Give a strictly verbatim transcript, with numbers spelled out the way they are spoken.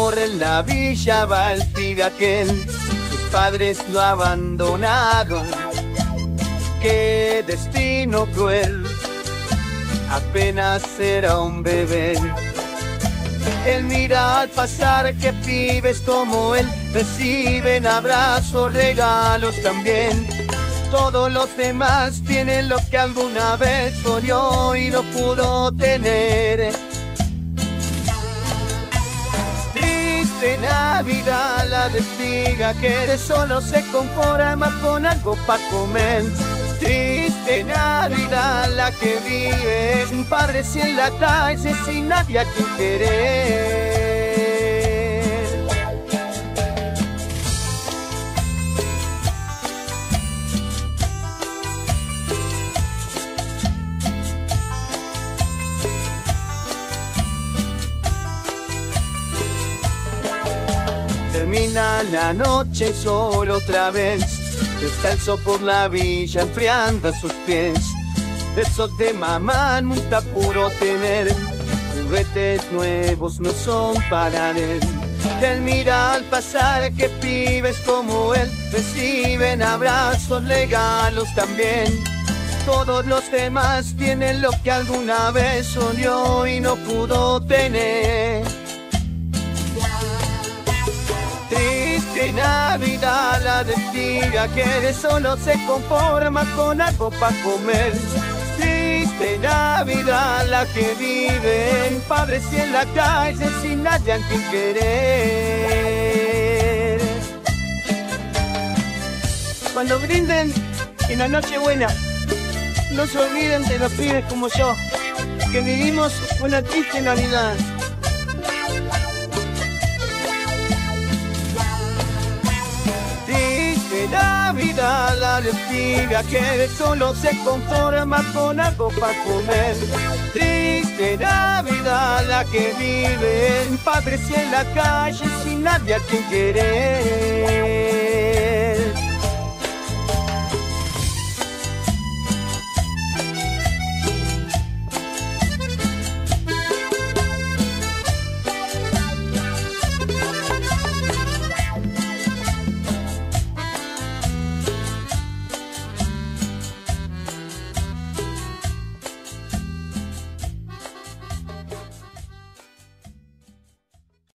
amor en la villa va el pibe aquel. Sus padres lo abandonaron. Qué destino cruel. Apenas era un bebé. Él mira al pasar que pibes como él reciben abrazos, regalos también. Todos los demás tienen lo que alguna vez soñó y no pudo tener. Triste Navidad la de espiga que de solo se conforma con algo para comer. Triste Navidad la que vive sin padre, sin la calle, sin nadie a quien querer. Termina la noche solo otra vez, descalzo por la villa enfriando sus pies. Besos de mamá nunca pudo tener, juguetes nuevos no son para él. Él mira al pasar que pibes como él reciben abrazos, regalos también. Todos los demás tienen lo que alguna vez soñó y no pudo tener. Triste Navidad la de espiga que de solo se conforma con algo para comer. Triste Navidad la que vive en padres y en la calle sin nadie a quien querer. Cuando brinden en la Nochebuena, no se olviden de los pibes como yo, que vivimos una triste Navidad. Navidad la de espiga que de solo se conforma con algo para comer. Triste Navidad la que vive en padres y en la calle sin nadie a quien querer.